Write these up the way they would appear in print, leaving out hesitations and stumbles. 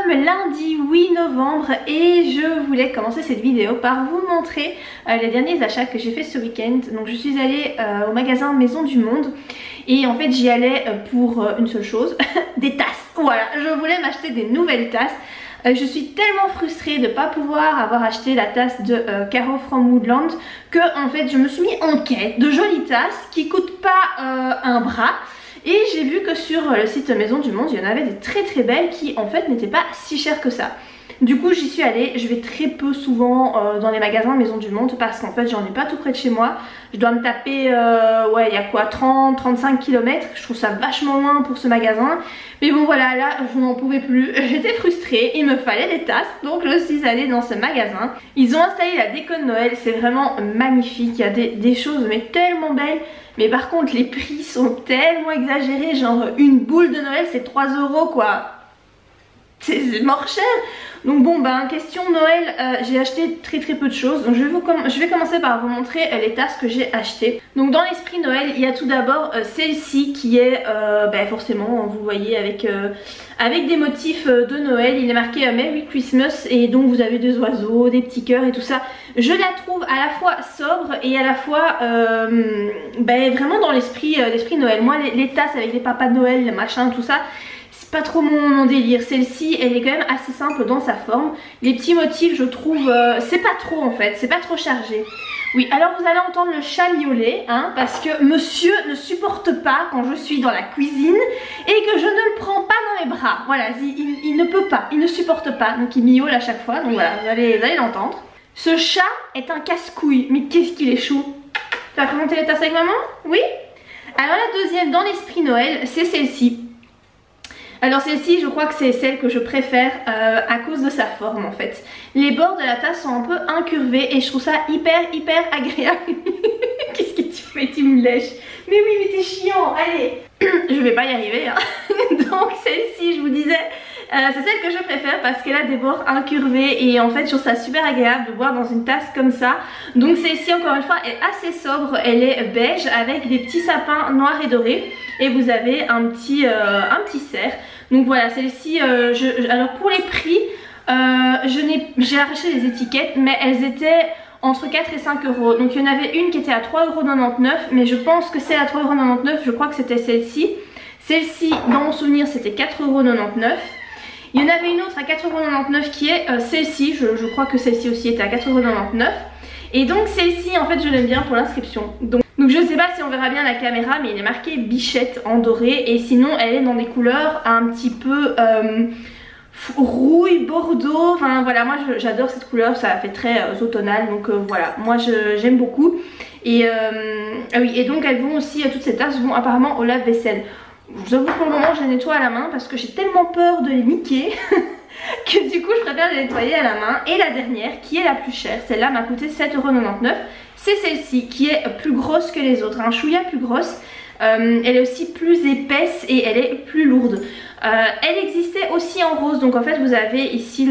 sommes lundi 8 novembre et je voulais commencer cette vidéo par vous montrer les derniers achats que j'ai fait ce week-end. Donc je suis allée au magasin Maison du Monde et en fait j'y allais pour une seule chose, des tasses. Voilà, je voulais m'acheter des nouvelles tasses. Je suis tellement frustrée de ne pas pouvoir avoir acheté la tasse de Caro from Woodland que en fait je me suis mis en quête de jolies tasses qui coûtent pas un bras. Et j'ai vu que sur le site Maison du Monde, il y en avait des très belles qui en fait n'étaient pas si chères que ça. Du coup j'y suis allée, je vais très peu souvent dans les magasins Maison du Monde parce qu'en fait j'en ai pas tout près de chez moi. Je dois me taper, ouais il y a quoi, 30-35 km, je trouve ça vachement loin pour ce magasin. Mais bon voilà, là je n'en pouvais plus, j'étais frustrée, il me fallait des tasses, donc je suis allée dans ce magasin. Ils ont installé la déco de Noël, c'est vraiment magnifique, il y a des choses mais tellement belles. Mais par contre les prix sont tellement exagérés, genre une boule de Noël c'est 3 € quoi. C'est mort cher. Donc bon ben question Noël, j'ai acheté très peu de choses. Donc je vais commencer par vous montrer les tasses que j'ai achetées. Donc dans l'esprit Noël il y a tout d'abord celle-ci qui est forcément vous voyez avec des motifs de Noël. Il est marqué Merry Christmas et donc vous avez des oiseaux, des petits cœurs et tout ça. Je la trouve à la fois sobre et à la fois vraiment dans l'esprit Noël. Moi les tasses avec les papas de Noël, les machins, tout ça, pas trop mon délire. Celle-ci elle est quand même assez simple dans sa forme. Les petits motifs je trouve c'est pas trop en fait, c'est pas trop chargé. Oui alors vous allez entendre le chat miauler hein, parce que monsieur ne supporte pas quand je suis dans la cuisine et que je ne le prends pas dans mes bras. Voilà, il ne peut pas, il ne supporte pas, donc il miaule à chaque fois. Donc voilà, vous allez l'entendre. Ce chat est un casse-couille, mais qu'est-ce qu'il est chou. Tu vas présenter les tasses avec maman? Oui. Alors la deuxième dans l'esprit Noël c'est celle-ci. Alors celle-ci je crois que c'est celle que je préfère à cause de sa forme en fait. Les bords de la tasse sont un peu incurvés et je trouve ça hyper agréable. Qu'est-ce que tu fais? Tu me lèches. Mais oui mais t'es chiant, allez. Je vais pas y arriver hein. Donc celle-ci je vous disais c'est celle que je préfère parce qu'elle a des bords incurvés et en fait je trouve ça super agréable de boire dans une tasse comme ça. Donc celle-ci encore une fois est assez sobre, elle est beige avec des petits sapins noirs et dorés et vous avez un petit cerf. Donc voilà celle-ci, alors pour les prix j'ai arraché les étiquettes mais elles étaient entre 4 et 5 €. Donc il y en avait une qui était à 3,99 € mais je pense que c'est à 3,99 €, je crois que c'était celle-ci. Celle-ci dans mon souvenir c'était 4,99 €. Il y en avait une autre à 4,99 € qui est celle-ci, je crois que celle-ci aussi était à 4,99 €. Et donc celle-ci en fait je l'aime bien pour l'inscription. Donc je sais pas si on verra bien la caméra mais il est marqué Bichette en doré et sinon elle est dans des couleurs un petit peu rouille, bordeaux, enfin voilà moi j'adore cette couleur, ça fait très automnal donc voilà moi j'aime beaucoup. Et oui et donc elles vont aussi, toutes ces tasses vont apparemment au lave-vaisselle. Je vous avoue que pour le moment je les nettoie à la main parce que j'ai tellement peur de les niquer que du coup je préfère les nettoyer à la main. Et la dernière qui est la plus chère, celle-là m'a coûté 7,99 €, c'est celle-ci qui est plus grosse que les autres, un chouïa plus grosse. Elle est aussi plus épaisse et elle est plus lourde. Elle existait aussi en rose donc en fait vous avez ici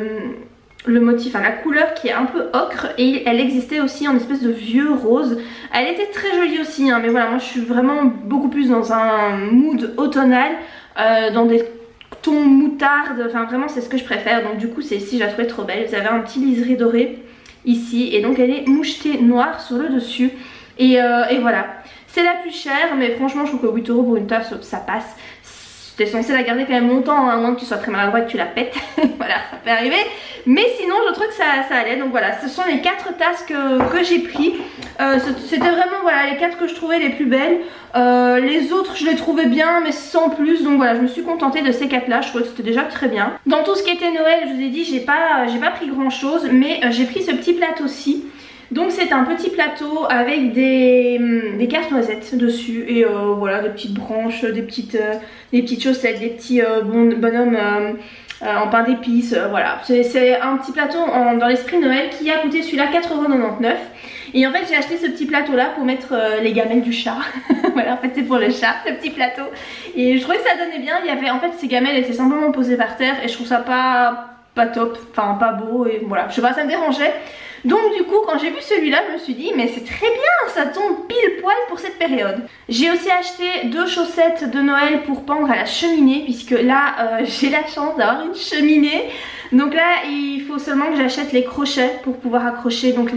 le motif, enfin la couleur qui est un peu ocre et elle existait aussi en espèce de vieux rose. Elle était très jolie aussi hein, mais voilà moi je suis vraiment beaucoup plus dans un mood automnal, dans des tons moutarde, enfin vraiment c'est ce que je préfère. Donc du coup celle-ci je la trouvais trop belle. Vous avez un petit liseré doré ici et donc elle est mouchetée noire sur le dessus et voilà. C'est la plus chère mais franchement je trouve que 8 € pour une tasse ça passe. T'es censé la garder quand même longtemps, hein, à moins que tu sois très maladroit et que tu la pètes. Voilà, ça peut arriver. Mais sinon, je trouve que ça allait. Donc voilà, ce sont les 4 tasses que j'ai pris. C'était vraiment voilà, les 4 que je trouvais les plus belles. Les autres, je les trouvais bien, mais sans plus. Donc voilà, je me suis contentée de ces 4 là. Je trouvais que c'était déjà très bien. Dans tout ce qui était Noël, je vous ai dit, j'ai pas pris grand chose. Mais j'ai pris ce petit plateau-ci. Donc c'est un petit plateau avec des casse-noisettes dessus et voilà des petites branches, des petites chaussettes, des petits bonhommes en pain d'épices, voilà. C'est un petit plateau dans l'esprit Noël qui a coûté celui-là 4,99 €. Et en fait j'ai acheté ce petit plateau là pour mettre les gamelles du chat. Voilà en fait c'est pour le chat, le petit plateau. Et je trouvais que ça donnait bien, il y avait en fait ces gamelles étaient simplement posées par terre et je trouve ça pas top, enfin pas beau et voilà, je sais pas ça me dérangeait. Donc du coup quand j'ai vu celui-là je me suis dit mais c'est très bien, ça tombe pile poil pour cette période. J'ai aussi acheté 2 chaussettes de Noël pour pendre à la cheminée, puisque là j'ai la chance d'avoir une cheminée. Donc là il faut seulement que j'achète les crochets pour pouvoir accrocher donc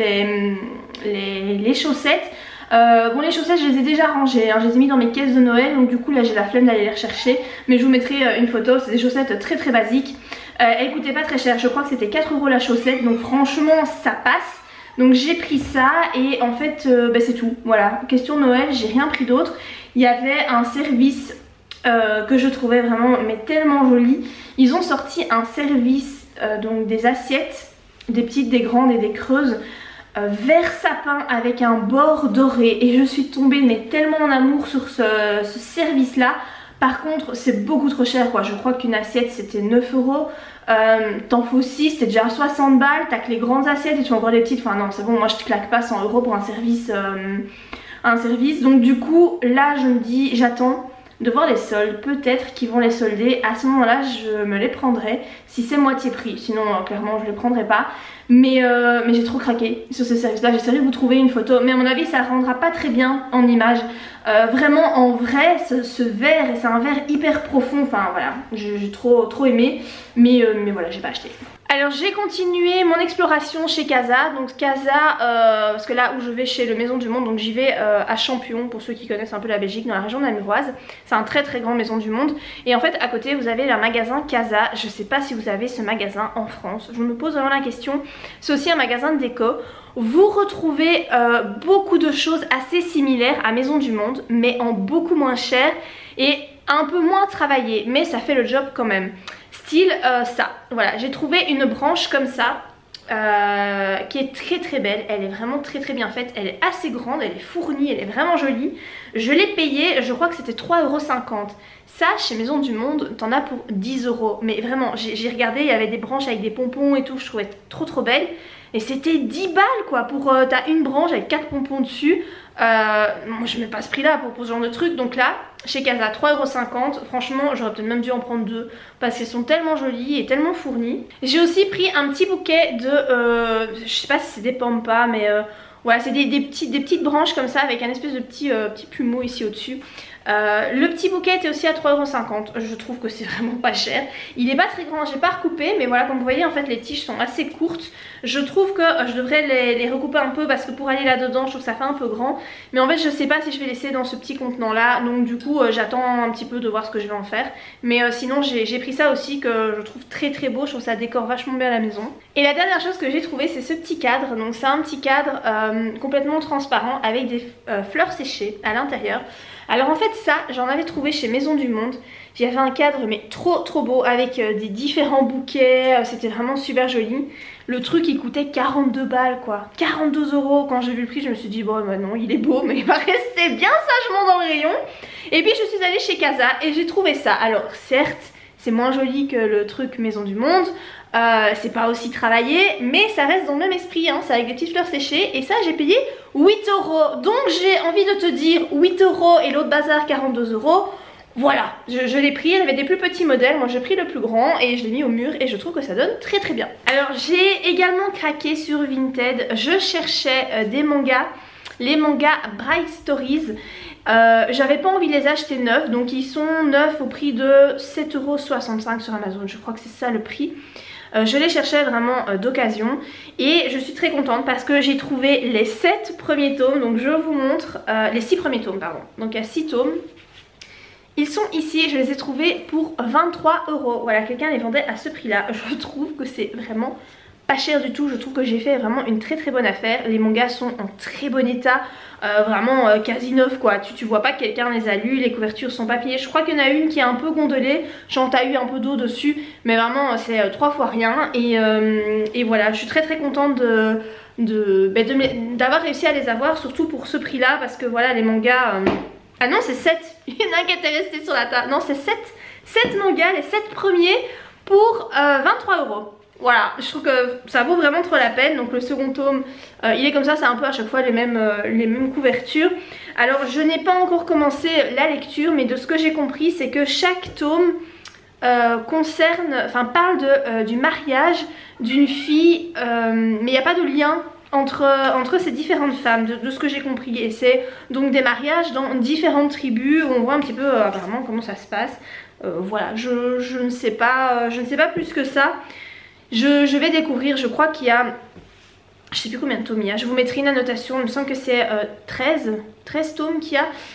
les chaussettes. Bon, les chaussettes je les ai déjà rangées, hein, je les ai mis dans mes caisses de Noël, donc du coup là j'ai la flemme d'aller les rechercher, mais je vous mettrai une photo. C'est des chaussettes très basiques. Elles coûtaient pas très cher, je crois que c'était 4 € la chaussette, donc franchement ça passe. Donc j'ai pris ça et en fait c'est tout. Voilà, question Noël, j'ai rien pris d'autre. Il y avait un service que je trouvais vraiment mais tellement joli. Ils ont sorti un service donc des assiettes, des petites, des grandes et des creuses, vert sapin avec un bord doré, et je suis tombée mais tellement en amour sur ce service là. Par contre c'est beaucoup trop cher quoi, je crois qu'une assiette c'était 9 €, t'en faut 6, c'était déjà 60 balles, t'as que les grandes assiettes et tu vas encore les petites, enfin non c'est bon, moi je te claque pas 100 € pour un service, donc du coup là je me dis j'attends de voir les soldes, peut-être qu'ils vont les solder, à ce moment là je me les prendrai si c'est moitié prix, sinon clairement je les prendrai pas. Mais j'ai trop craqué sur ce service là, j'essaierai de vous trouver une photo, mais à mon avis ça rendra pas très bien en image. Vraiment en vrai ce vert, et c'est un vert hyper profond, enfin voilà, j'ai trop aimé, mais voilà j'ai pas acheté. Alors j'ai continué mon exploration chez Casa, donc Casa, parce que là où je vais chez le Maison du Monde, donc j'y vais à Champion, pour ceux qui connaissent un peu la Belgique, dans la région namuroise. C'est un très grand Maison du Monde, et en fait à côté vous avez le magasin Casa. Je sais pas si vous avez ce magasin en France, je me pose vraiment la question. C'est aussi un magasin de déco. Vous retrouvez beaucoup de choses assez similaires à Maison du Monde, mais en beaucoup moins cher et un peu moins travaillé, mais ça fait le job quand même. Style ça, voilà, j'ai trouvé une branche comme ça qui est très belle, elle est vraiment très bien faite, elle est assez grande, elle est fournie, elle est vraiment jolie. Je l'ai payée, je crois que c'était 3,50 €. Ça chez Maison du Monde t'en as pour 10 €, mais vraiment j'ai regardé, il y avait des branches avec des pompons et tout, je trouvais trop belle. Et c'était 10 balles quoi, pour t'as une branche avec 4 pompons dessus. Moi je mets pas ce prix là pour ce genre de truc. Donc là chez Casa 3,50 €. Franchement j'aurais peut-être même dû en prendre 2 parce qu'elles sont tellement jolies et tellement fournies. J'ai aussi pris un petit bouquet de je sais pas si c'est des pampas, mais voilà, c'est des petites branches comme ça avec un espèce de petit plumeau ici au dessus. Le petit bouquet était aussi à 3,50 €. Je trouve que c'est vraiment pas cher. Il est pas très grand, j'ai pas recoupé, mais voilà, comme vous voyez en fait les tiges sont assez courtes. Je trouve que je devrais les recouper un peu parce que pour aller là dedans je trouve que ça fait un peu grand. Mais en fait je sais pas si je vais laisser dans ce petit contenant là, donc du coup j'attends un petit peu de voir ce que je vais en faire. Mais sinon j'ai pris ça aussi que je trouve très beau, je trouve que ça décore vachement bien la maison. Et la dernière chose que j'ai trouvé c'est ce petit cadre. Donc c'est un petit cadre complètement transparent avec des fleurs séchées à l'intérieur. Alors en fait ça j'en avais trouvé chez Maison du Monde. Il y avait un cadre mais trop beau avec des différents bouquets, c'était vraiment super joli. Le truc il coûtait 42 balles quoi, 42 € quand j'ai vu le prix je me suis dit bon bah non il est beau mais il va rester bien sagement dans le rayon. Et puis je suis allée chez Casa et j'ai trouvé ça. Alors certes c'est moins joli que le truc Maison du Monde, c'est pas aussi travaillé mais ça reste dans le même esprit hein, c'est avec des petites fleurs séchées et ça j'ai payé 8 €. Donc j'ai envie de te dire 8 € et l'autre bazar 42 €. Voilà, je l'ai pris, elle avait des plus petits modèles, moi j'ai pris le plus grand et je l'ai mis au mur et je trouve que ça donne très bien. Alors j'ai également craqué sur Vinted, je cherchais des mangas, les mangas Bright Stories. J'avais pas envie de les acheter neufs, donc ils sont neufs au prix de 7,65 € sur Amazon, je crois que c'est ça le prix. Je les cherchais vraiment d'occasion et je suis très contente parce que j'ai trouvé les 7 premiers tomes, donc je vous montre, les 6 premiers tomes pardon, donc il y a 6 tomes. Ils sont ici, je les ai trouvés pour 23 €. Voilà, quelqu'un les vendait à ce prix là. Je trouve que c'est vraiment pas cher du tout. Je trouve que j'ai fait vraiment une très bonne affaire. Les mangas sont en très bon état, vraiment quasi neuf quoi. Tu vois pas que quelqu'un les a lus, les couvertures sont papier. Je crois qu'il y en a une qui est un peu gondolée, genre t'as eu un peu d'eau dessus, mais vraiment c'est 3 fois rien. Et voilà, je suis très contente d'avoir réussi à les avoir, surtout pour ce prix là, parce que voilà les mangas... Ah non c'est 7, il y en a un qui était resté sur la table. Non c'est 7 mangas, les 7 premiers pour 23 €. Voilà, je trouve que ça vaut vraiment trop la peine. Donc le second tome, il est comme ça, c'est un peu à chaque fois les mêmes couvertures. Alors je n'ai pas encore commencé la lecture, mais de ce que j'ai compris c'est que chaque tome parle du mariage d'une fille, mais il n'y a pas de lien entre ces différentes femmes, de ce que j'ai compris. Et c'est donc des mariages dans différentes tribus où on voit un petit peu apparemment comment ça se passe. Voilà, je ne sais pas plus que ça. Je vais découvrir, je crois qu'il y a, je sais plus combien de tomes il y a, je vous mettrai une annotation, il me semble que c'est 13 tomes qu'il y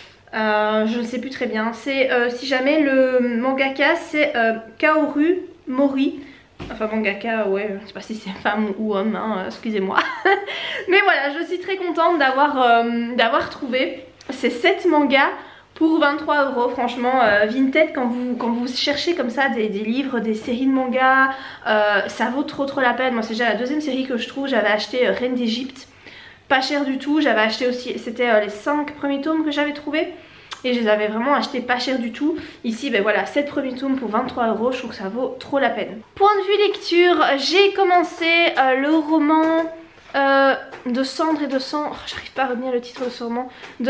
a. Je ne sais plus très bien. C'est si jamais le mangaka c'est Kaoru Mori. Enfin mangaka, ouais, je sais pas si c'est femme ou homme, hein, excusez-moi. Mais voilà, je suis très contente d'avoir trouvé ces 7 mangas pour 23 €. Franchement, Vinted, quand vous cherchez comme ça des livres, des séries de mangas, ça vaut trop la peine. Moi c'est déjà la deuxième série que je trouve. J'avais acheté Reine d'Égypte, pas cher du tout. J'avais acheté aussi, c'était les 5 premiers tomes que j'avais trouvé. Et je les avais vraiment achetés pas cher du tout. Ici, ben voilà, 7 premiers tomes pour 23 €, je trouve que ça vaut trop la peine. Point de vue lecture, j'ai commencé le roman de Cendre et de sang, oh, j'arrive pas à retenir le titre de ce roman, de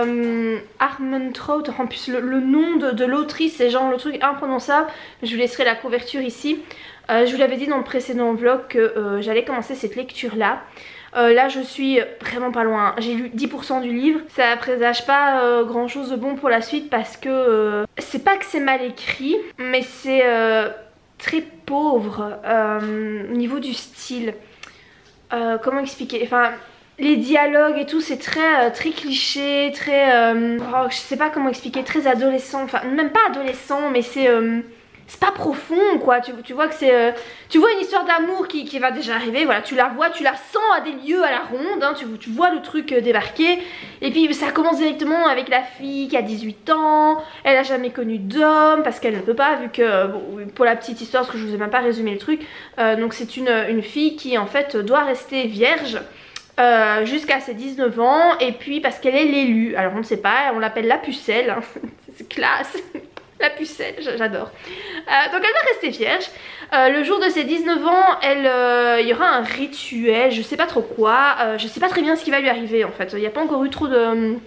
Armentrout. En plus le nom de l'autrice, c'est genre le truc imprononçable. Je vous laisserai la couverture ici. Je vous l'avais dit dans le précédent vlog que j'allais commencer cette lecture là. Là je suis vraiment pas loin, j'ai lu 10% du livre. Ça présage pas grand chose de bon pour la suite parce que c'est pas que c'est mal écrit, mais c'est très pauvre au niveau du style. Comment expliquer, enfin les dialogues et tout c'est très cliché, très oh, je sais pas comment expliquer, très adolescent, enfin même pas adolescent mais c'est pas profond quoi, tu vois que c'est tu vois une histoire d'amour qui va déjà arriver, voilà, tu la vois, tu la sens à des lieux à la ronde, hein, tu vois le truc débarquer. Et puis ça commence directement avec la fille qui a 18 ans, elle a jamais connu d'homme parce qu'elle ne peut pas, vu que bon, pour la petite histoire, parce que je vous ai même pas résumé le truc, donc c'est une fille qui en fait doit rester vierge jusqu'à ses 19 ans, et puis parce qu'elle est l'élue, alors on ne sait pas, on l'appelle la pucelle, hein. C'est classe. La pucelle, j'adore. Donc elle va rester vierge. Le jour de ses 19 ans, il y aura un rituel, je sais pas trop quoi. Je sais pas très bien ce qui va lui arriver en fait. Il n'y a pas encore eu trop de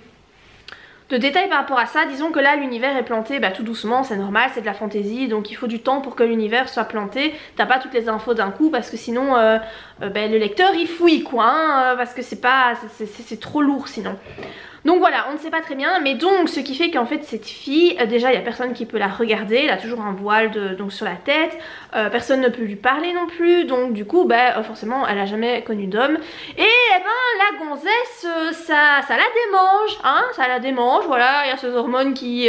détails par rapport à ça. Disons que là l'univers est planté tout doucement, c'est normal, c'est de la fantaisie. Donc il faut du temps pour que l'univers soit planté. T'as pas toutes les infos d'un coup parce que sinon le lecteur il fouille quoi, hein, parce que c'est trop lourd sinon. Donc voilà, on ne sait pas très bien, mais donc ce qui fait qu'en fait cette fille, déjà il n'y a personne qui peut la regarder, elle a toujours un voile donc sur la tête, personne ne peut lui parler non plus, donc du coup forcément elle a jamais connu d'homme. Et la gonzesse, ça la démange, hein, ça la démange, voilà, il y a ces hormones qui...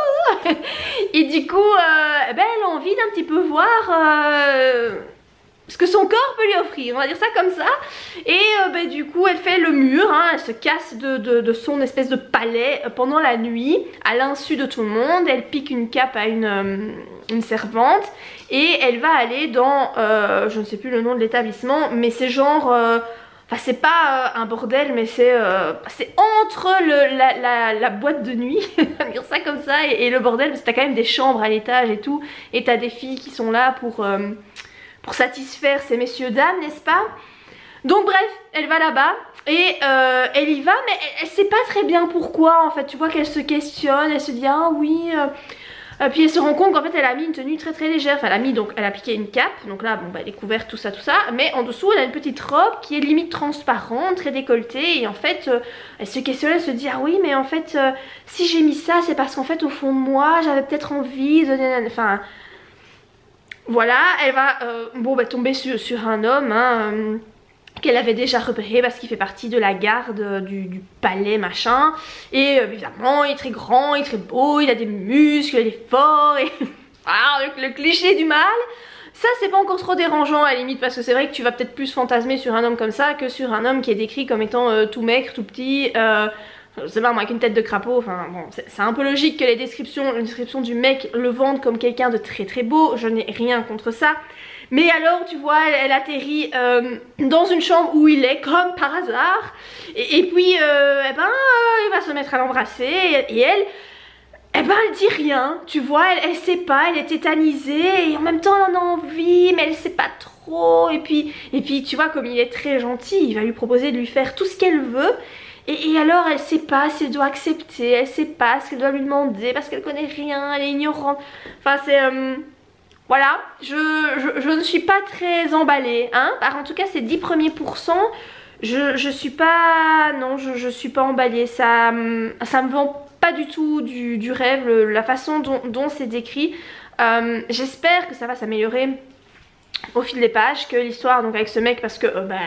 et du coup elle a envie d'un petit peu voir... ce que son corps peut lui offrir, on va dire ça comme ça. Et du coup elle fait le mur, hein, elle se casse de son espèce de palais pendant la nuit, à l'insu de tout le monde. Elle pique une cape à une servante et elle va aller dans, je ne sais plus le nom de l'établissement, mais c'est genre... Enfin c'est pas un bordel, mais c'est entre la boîte de nuit, on va dire ça comme ça, et le bordel, parce que t'as quand même des chambres à l'étage et tout, et t'as des filles qui sont là pour satisfaire ces messieurs dames, n'est-ce pas? Donc bref, elle va là-bas et elle y va, mais elle sait pas très bien pourquoi en fait. Tu vois qu'elle se questionne, elle se dit ah oui, puis elle se rend compte qu'en fait elle a mis une tenue très légère. Enfin elle a piqué une cape, donc là bon elle est couverte, tout ça, mais en dessous elle a une petite robe qui est limite transparente, très décolletée, et en fait elle se questionne, elle se dit ah oui mais en fait si j'ai mis ça c'est parce qu'en fait au fond de moi j'avais peut-être envie de... Enfin... Voilà, elle va tomber sur un homme, hein, qu'elle avait déjà repéré parce qu'il fait partie de la garde du palais machin. Et évidemment il est très grand, il est très beau, il a des muscles, il est fort et le cliché du mal. Ça c'est pas encore trop dérangeant à la limite, parce que c'est vrai que tu vas peut-être plus fantasmer sur un homme comme ça que sur un homme qui est décrit comme étant tout maigre, tout petit, je sais pas moi, avec une tête de crapaud. Enfin bon, c'est un peu logique que la description du mec le vendent comme quelqu'un de très beau, je n'ai rien contre ça. Mais alors tu vois, elle atterrit dans une chambre où il est comme par hasard, et puis il va se mettre à l'embrasser, et elle dit rien, tu vois, elle sait pas, elle est tétanisée, et en même temps elle en a envie, mais elle sait pas trop, et puis tu vois, comme il est très gentil, il va lui proposer de lui faire tout ce qu'elle veut. Et alors elle sait pas si elle doit accepter, elle sait pas ce qu'elle doit lui demander parce qu'elle connaît rien, elle est ignorante. Enfin c'est... voilà, je ne suis pas très emballée, hein. En tout cas ces 10 premiers pourcents, je suis pas, non, je suis pas emballée, ça me vend pas du tout du rêve, la façon dont c'est décrit. J'espère que ça va s'améliorer au fil des pages, que l'histoire donc avec ce mec, parce que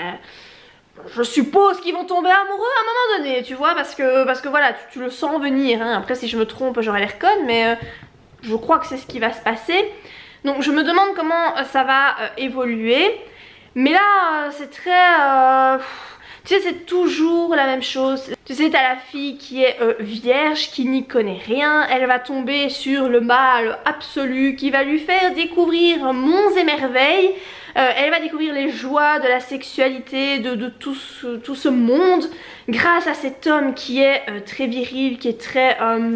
je suppose qu'ils vont tomber amoureux à un moment donné, tu vois, parce que voilà, tu le sens venir, hein. Après si je me trompe j'aurais l'air conne, mais je crois que c'est ce qui va se passer. Donc je me demande comment ça va évoluer. Mais là c'est très... tu sais, c'est toujours la même chose. Tu sais, t'as la fille qui est vierge, qui n'y connaît rien. Elle va tomber sur le mâle absolu qui va lui faire découvrir monts et merveilles. Elle va découvrir les joies de la sexualité, de tout ce monde, grâce à cet homme qui est très viril, qui est très...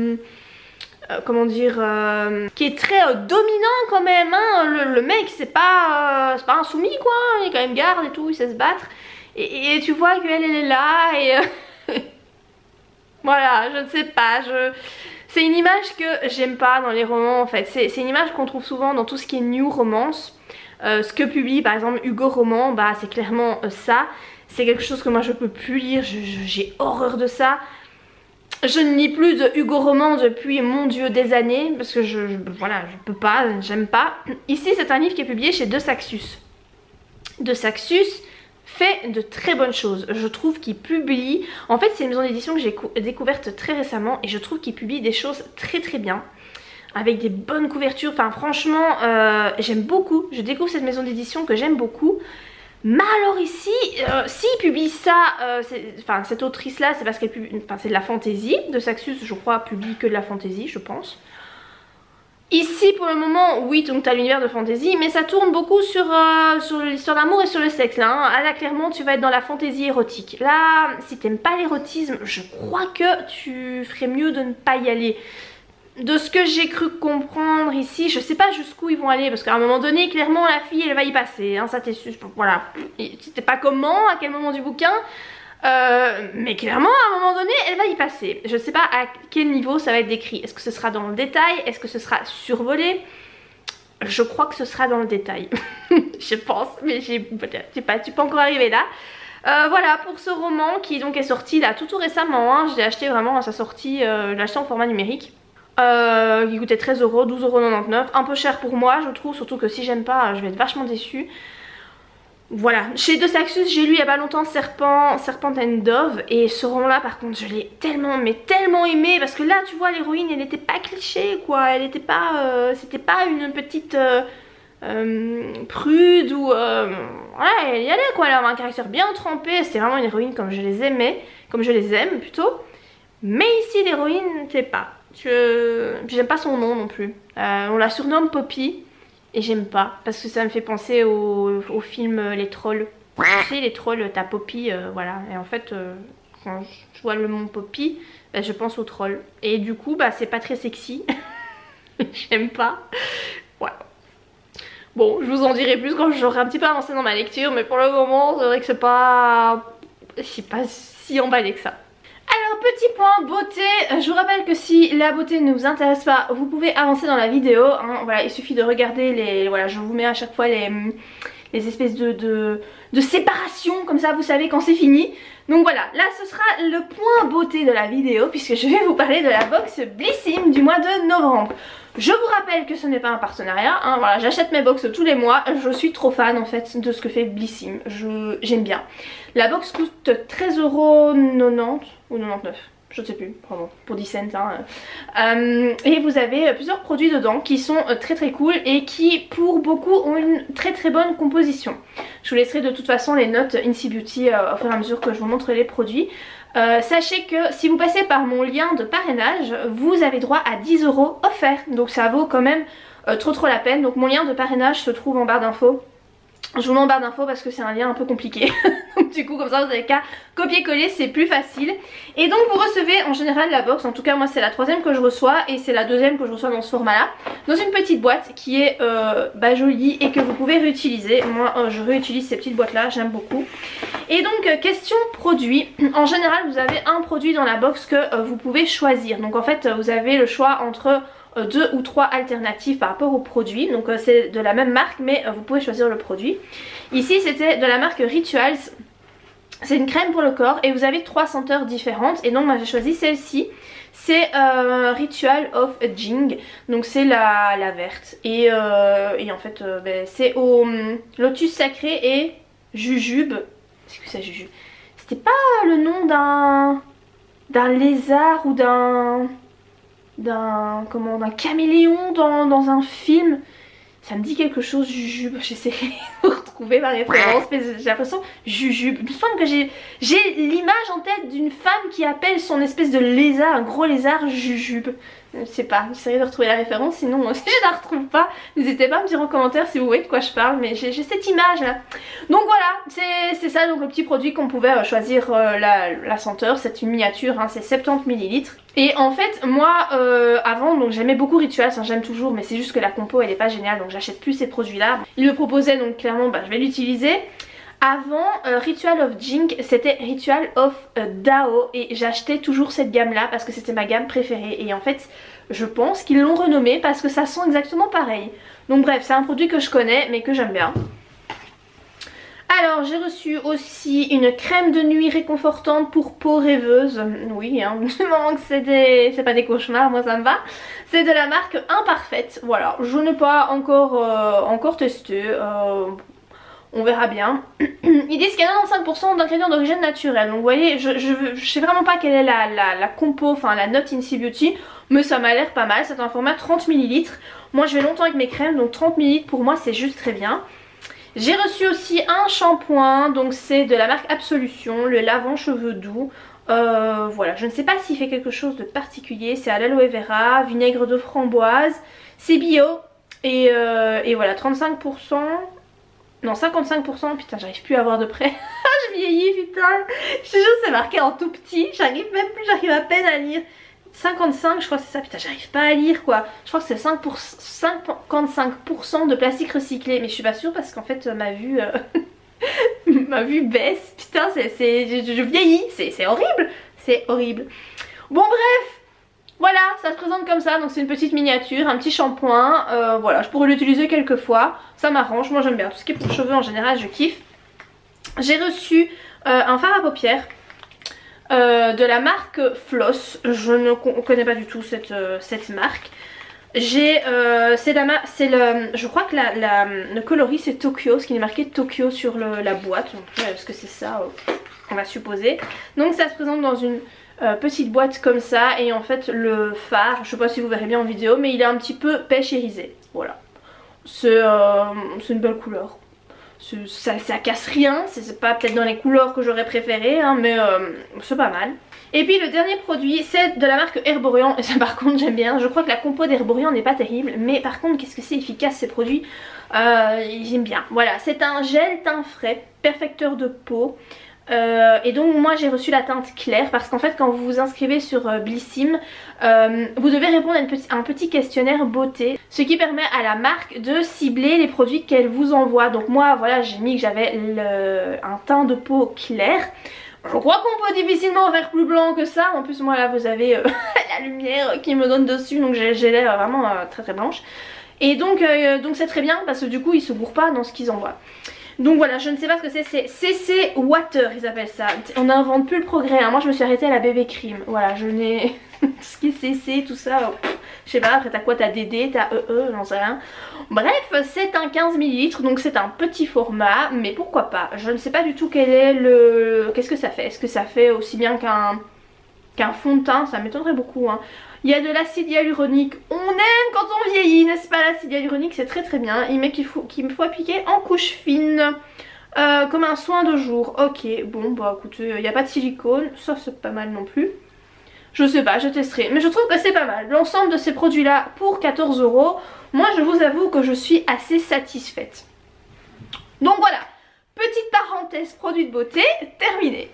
comment dire, qui est très dominant quand même, hein. Le mec c'est pas un soumis quoi, il est quand même garde et tout, il sait se battre. Et tu vois qu'elle est là et voilà, je ne sais pas, c'est une image que j'aime pas dans les romans en fait. C'est une image qu'on trouve souvent dans tout ce qui est new romance. Ce que publie par exemple Hugo Roman, bah c'est clairement ça. C'est quelque chose que moi je peux plus lire, j'ai horreur de ça. Je ne lis plus de Hugo Roman depuis, mon dieu, des années, parce que voilà, je peux pas, j'aime pas. Ici c'est un livre qui est publié chez De Saxus. De Saxus fait de très bonnes choses, je trouve qu'il publie, en fait c'est une maison d'édition que j'ai découverte très récemment et je trouve qu'il publie des choses très très bien, avec des bonnes couvertures, enfin franchement j'aime beaucoup, je découvre cette maison d'édition que j'aime beaucoup. Mais alors ici, s'il publie ça, enfin cette autrice là, c'est parce qu'elle publie, enfin c'est de la fantaisie. De Saxus je crois publie que de la fantaisie je pense. Ici pour le moment oui, donc t'as l'univers de fantasy, mais ça tourne beaucoup sur l'histoire d'amour et sur le sexe là, hein. Là clairement tu vas être dans la fantaisie érotique. Là si t'aimes pas l'érotisme, je crois que tu ferais mieux de ne pas y aller. De ce que j'ai cru comprendre ici, je sais pas jusqu'où ils vont aller, parce qu'à un moment donné clairement la fille elle va y passer, hein, ça t'es sûr, voilà. C'était pas comment, à quel moment du bouquin, mais clairement à un moment donné elle va y passer. Je sais pas à quel niveau ça va être décrit, est-ce que ce sera dans le détail, est-ce que ce sera survolé? Je crois que ce sera dans le détail, je pense, mais j'ai pas encore arrivé là. Voilà pour ce roman qui donc est sorti là tout récemment, hein. Je l'ai acheté vraiment à sa sortie, je l'ai acheté en format numérique. Qui coûtait 13 €, 12,99 €, un peu cher pour moi je trouve, surtout que si j'aime pas je vais être vachement déçue. Voilà, chez De Saxus j'ai lu il y a pas longtemps Serpent and Dove, et ce roman là par contre je l'ai tellement mais tellement aimé, parce que là tu vois l'héroïne elle n'était pas cliché quoi, elle était pas, c'était pas une petite prude ou voilà, elle y allait quoi, elle avait un caractère bien trempé, c'était vraiment une héroïne comme je les aimais, comme je les aime plutôt. Mais ici l'héroïne n'était pas. J'aime pas son nom non plus. On la surnomme Poppy et j'aime pas parce que ça me fait penser au film Les Trolls. Tu sais les trolls, t'as Poppy, voilà. Et en fait quand je vois le mot Poppy, bah, je pense aux trolls. Et du coup bah c'est pas très sexy. J'aime pas. Voilà. Bon, je vous en dirai plus quand j'aurai un petit peu avancé dans ma lecture, mais pour le moment c'est vrai que c'est pas... je suis pas si emballée que ça. Alors petit point beauté, je vous rappelle que si la beauté ne vous intéresse pas, vous pouvez avancer dans la vidéo, hein. Voilà, il suffit de regarder les... Voilà, je vous mets à chaque fois les espèces de séparation, comme ça vous savez quand c'est fini. Donc voilà, là ce sera le point beauté de la vidéo, puisque je vais vous parler de la box Blissim du mois de novembre. Je vous rappelle que ce n'est pas un partenariat, hein. Voilà, j'achète mes box tous les mois, je suis trop fan en fait de ce que fait Blissim, j'aime bien. La box coûte 13,90 € ou 99, je ne sais plus, vraiment, pour 10 cents. Hein. Et vous avez plusieurs produits dedans qui sont très cool et qui pour beaucoup ont une très bonne composition. Je vous laisserai de toute façon les notes Incy Beauty au fur et à mesure que je vous montre les produits. Sachez que si vous passez par mon lien de parrainage, vous avez droit à 10 € offerts. Donc ça vaut quand même trop la peine. Donc mon lien de parrainage se trouve en barre d'infos. Je vous mets en barre d'infos parce que c'est un lien un peu compliqué. Donc du coup comme ça vous avez qu'à copier-coller, c'est plus facile. Et donc vous recevez en général la box, en tout cas moi c'est la troisième que je reçois et c'est la deuxième que je reçois dans ce format là, dans une petite boîte qui est jolie et que vous pouvez réutiliser. Moi je réutilise ces petites boîtes là, j'aime beaucoup. Et donc question produit, en général vous avez un produit dans la box que vous pouvez choisir. Donc en fait vous avez le choix entre 2 ou 3 alternatives par rapport au produit. Donc c'est de la même marque mais vous pouvez choisir le produit. Ici c'était de la marque Rituals. C'est une crème pour le corps et vous avez 3 senteurs différentes. Et donc moi j'ai choisi celle-ci. C'est Ritual of Jing, donc c'est la verte. Et en fait c'est au lotus sacré et jujube. Est-ce que c'est jujube? C'était pas le nom d'un lézard ou d'un caméléon dans un film? Ça me dit quelque chose, jujube. J'essaierai de retrouver ma référence, mais j'ai l'impression jujube. Il me semble que j'ai l'image en tête d'une femme qui appelle son espèce de lézard, un gros lézard, jujube. Je sais pas, j'essaierai de retrouver la référence, sinon si je la retrouve pas, n'hésitez pas à me dire en commentaire si vous voyez de quoi je parle, mais j'ai cette image là. Donc voilà, c'est ça donc le petit produit qu'on pouvait choisir la senteur, c'est une miniature, hein, c'est 70 ml. Et en fait moi avant donc j'aimais beaucoup Ritual, enfin, j'aime toujours, mais c'est juste que la compo elle est pas géniale, donc j'achète plus ces produits là. Ils le proposaient donc clairement je vais l'utiliser. Avant Ritual of Jing, c'était Ritual of Dao et j'achetais toujours cette gamme là parce que c'était ma gamme préférée. Et en fait je pense qu'ils l'ont renommée parce que ça sent exactement pareil. Donc bref, c'est un produit que je connais mais que j'aime bien. Alors j'ai reçu aussi une crème de nuit réconfortante pour peau rêveuse. Oui, hein, du moment que c'est pas des cauchemars, moi ça me va. C'est de la marque Imparfaite. Voilà, je n'ai pas encore testé. On verra bien. Ils disent qu'il y a 95% d'ingrédients d'origine naturelle. Donc vous voyez, je sais vraiment pas quelle est la compo, enfin la note Incy Beauty. Mais ça m'a l'air pas mal. C'est un format 30 ml. Moi je vais longtemps avec mes crèmes. Donc 30 ml pour moi c'est juste très bien. J'ai reçu aussi un shampoing. Donc c'est de la marque Absolution. Le lavant cheveux doux. Voilà, je ne sais pas s'il fait quelque chose de particulier. C'est à l'aloe vera, vinaigre de framboise. C'est bio. Et voilà, 35%. Non, 55%, putain j'arrive plus à voir de près. Je vieillis putain. Je te jure c'est marqué en tout petit. J'arrive même plus, j'arrive à peine à lire. 55 je crois que c'est ça, putain j'arrive pas à lire quoi. Je crois que c'est 55% de plastique recyclé. Mais je suis pas sûre parce qu'en fait ma vue ma vue baisse. Putain je vieillis, c'est horrible. C'est horrible. Bon bref. Voilà, ça se présente comme ça, donc c'est une petite miniature, un petit shampoing, voilà, je pourrais l'utiliser quelques fois, ça m'arrange, moi j'aime bien, tout ce qui est pour cheveux en général je kiffe. J'ai reçu un fard à paupières de la marque Floss, je ne connais pas du tout cette marque. Je crois que le coloris c'est Tokyo, ce qui est marqué Tokyo sur la boîte, donc est-ce que c'est ça, on va supposer. Donc ça se présente dans une petite boîte comme ça et en fait le fard, je sais pas si vous verrez bien en vidéo, mais il est un petit peu pêche irisé, voilà. C'est une belle couleur. Ça casse rien, c'est pas peut-être dans les couleurs que j'aurais préféré, hein, mais c'est pas mal. Et puis le dernier produit c'est de la marque Herborian et ça par contre j'aime bien. Je crois que la compo d'Herborian n'est pas terrible, mais par contre qu'est-ce que c'est efficace ces produits, j'aime bien. Voilà, c'est un gel teint frais, perfecteur de peau. Et donc moi j'ai reçu la teinte claire parce qu'en fait quand vous vous inscrivez sur Blissim, vous devez répondre à un petit questionnaire beauté, ce qui permet à la marque de cibler les produits qu'elle vous envoie. Donc moi voilà, j'ai mis que j'avais un teint de peau clair. Je crois qu'on peut difficilement faire plus blanc que ça. En plus moi là vous avez la lumière qui me donne dessus, donc j'ai l'air vraiment très très blanche. Et donc c'est très bien parce que du coup ils se gourrent pas dans ce qu'ils envoient. Donc voilà, je ne sais pas ce que c'est CC Water, ils appellent ça. On n'invente plus le progrès, hein. Moi je me suis arrêtée à la bébé crème. Voilà, je n'ai... tout ce qui est CC, tout ça, je sais pas, après t'as quoi, t'as DD, t'as j'en sais rien. Bref, c'est un 15 ml, donc c'est un petit format, mais pourquoi pas. Je ne sais pas du tout quel est le... Qu'est-ce que ça fait? Est-ce que ça fait aussi bien qu'un fond de teint? Ça m'étonnerait beaucoup, hein. Il y a de l'acide hyaluronique, on aime quand on vieillit, n'est-ce pas? L'acide hyaluronique c'est très très bien. Il met qu'il me faut appliquer en couche fine, comme un soin de jour. Ok, bon bah écoutez, il n'y a pas de silicone, ça c'est pas mal non plus. Je sais pas, je testerai, mais je trouve que c'est pas mal. L'ensemble de ces produits là pour 14 €, moi je vous avoue que je suis assez satisfaite. Donc voilà, petite parenthèse produits de beauté, terminée.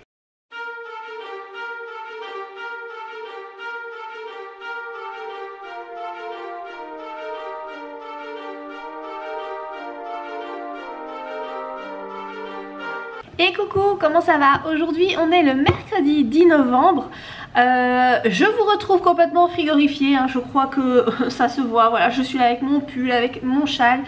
Et coucou, comment ça va? Aujourd'hui on est le mercredi 10 novembre. Je vous retrouve complètement frigorifiée, hein. Je crois que ça se voit, voilà, je suis là avec mon pull, avec mon châle.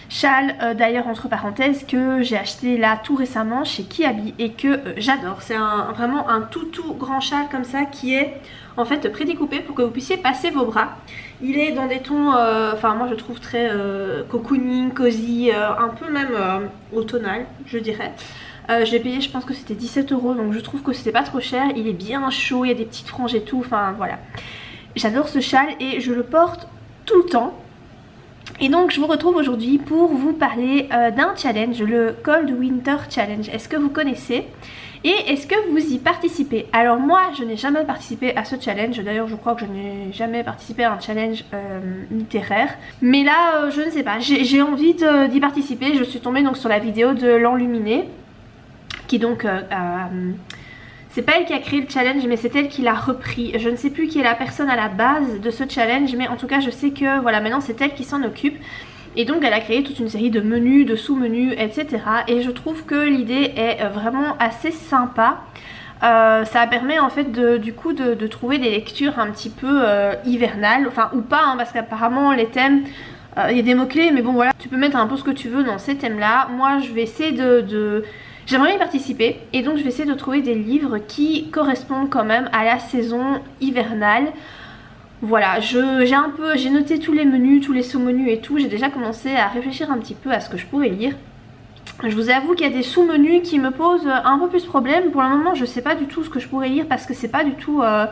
châle d'ailleurs entre parenthèses que j'ai acheté là tout récemment chez Kiabi et que j'adore. C'est vraiment un tout grand châle comme ça qui est en fait prédécoupé pour que vous puissiez passer vos bras. Il est dans des tons, enfin moi je trouve très cocooning, cosy, un peu même automnal je dirais. Je l'ai payé, je pense que c'était 17 €, donc je trouve que c'était pas trop cher. Il est bien chaud, il y a des petites franges et tout, enfin voilà. J'adore ce châle et je le porte tout le temps. Et donc je vous retrouve aujourd'hui pour vous parler d'un challenge, le Cold Winter Challenge. Est-ce que vous connaissez? Et est-ce que vous y participez? Alors moi je n'ai jamais participé à ce challenge, d'ailleurs je crois que je n'ai jamais participé à un challenge littéraire. Mais là je ne sais pas, j'ai envie d'y participer. Je suis tombée donc sur la vidéo de l'Enluminée qui donc c'est pas elle qui a créé le challenge mais c'est elle qui l'a repris. Je ne sais plus qui est la personne à la base de ce challenge, mais en tout cas je sais que voilà, maintenant c'est elle qui s'en occupe. Et donc elle a créé toute une série de menus, de sous-menus, etc. Et je trouve que l'idée est vraiment assez sympa. Ça permet en fait du coup de trouver des lectures un petit peu hivernales, enfin ou pas hein, parce qu'apparemment les thèmes, il y a des mots-clés mais bon voilà, tu peux mettre un peu ce que tu veux dans ces thèmes là. Moi je vais essayer j'aimerais y participer et donc je vais essayer de trouver des livres qui correspondent quand même à la saison hivernale. Voilà, j'ai noté tous les menus, tous les sous-menus et tout. J'ai déjà commencé à réfléchir un petit peu à ce que je pourrais lire. Je vous avoue qu'il y a des sous-menus qui me posent un peu plus problème. Pour le moment je sais pas du tout ce que je pourrais lire parce que c'est pas du tout un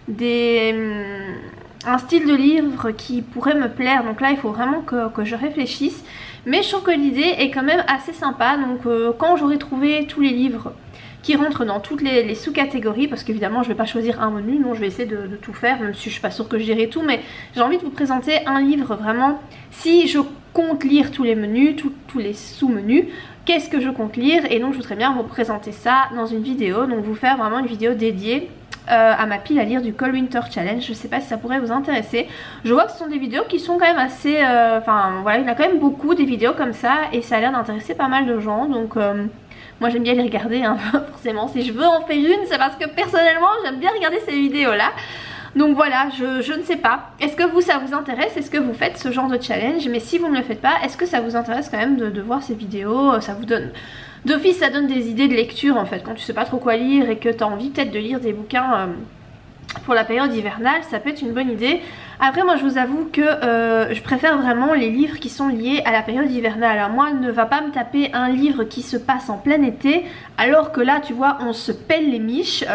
style de livre qui pourrait me plaire. Donc là il faut vraiment que je réfléchisse. Mais je trouve que l'idée est quand même assez sympa. Donc quand j'aurai trouvé tous les livres qui rentrent dans toutes les sous-catégories, parce qu'évidemment je vais pas choisir un menu, non je vais essayer de tout faire, même si je suis pas sûre que je dirai tout, mais j'ai envie de vous présenter un livre vraiment, si je compte lire tous les menus, tous les sous-menus, qu'est-ce que je compte lire, et donc je voudrais bien vous présenter ça dans une vidéo, donc vous faire vraiment une vidéo dédiée à ma pile à lire du Cold Winter Challenge. Je sais pas si ça pourrait vous intéresser. Je vois que ce sont des vidéos qui sont quand même assez, enfin voilà, il y en a quand même beaucoup des vidéos comme ça et ça a l'air d'intéresser pas mal de gens, donc moi j'aime bien les regarder hein, forcément. Si je veux en faire une, c'est parce que personnellement j'aime bien regarder ces vidéos là. Donc voilà, je ne sais pas. Est-ce que ça vous intéresse? Est-ce que vous faites ce genre de challenge? Mais si vous ne le faites pas, est-ce que ça vous intéresse quand même de voir ces vidéos? Ça vous donne... D'office ça donne des idées de lecture en fait. Quand tu sais pas trop quoi lire et que tu as envie peut-être de lire des bouquins pour la période hivernale, ça peut être une bonne idée. Après moi je vous avoue que je préfère vraiment les livres qui sont liés à la période hivernale. Alors moi ne va pas me taper un livre qui se passe en plein été, alors que là tu vois on se pèle les miches,